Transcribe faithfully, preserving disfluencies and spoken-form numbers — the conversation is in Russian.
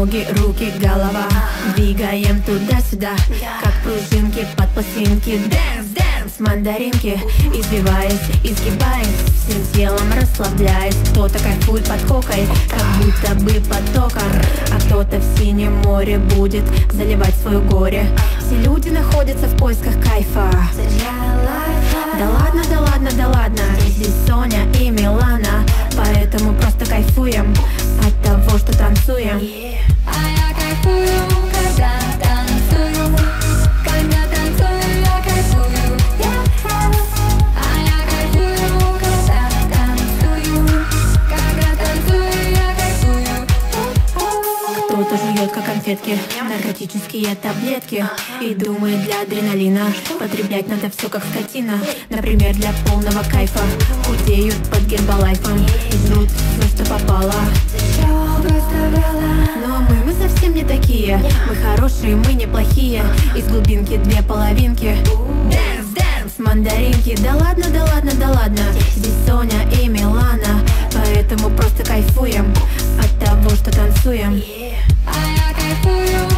ноги, руки, голова. Двигаем туда-сюда, как пружинки под пластинки. Дэнс, дэнс, мандаринки. Избиваясь, изгибаясь, всем телом расслабляясь. Кто-то кайфует под хокой, как будто бы потоком, а кто-то в синем море будет заливать свое горе. Все люди находятся в поисках кайфа. Да ладно, да ладно, да ладно, здесь Соня и Милана, поэтому просто кайфуем от того, что танцуем. А я кайфую, когда танцую. Когда танцую, я кайфую. А я кайфую, когда танцую. Когда танцую, я кайфую. Кто-то жует, как конфетки, наркотические таблетки, и думает, для адреналина потреблять надо все как скотина. Например, для полного кайфа худеют под гербалайфом и жрут все, что попало. Но мы, мы совсем не такие. Мы хорошие, мы неплохие. Из глубинки две половинки. Дэнс, дэнс, мандаринки. Да ладно, да ладно, да ладно, здесь Соня и Милана, поэтому просто кайфуем от того, что танцуем. А я кайфую.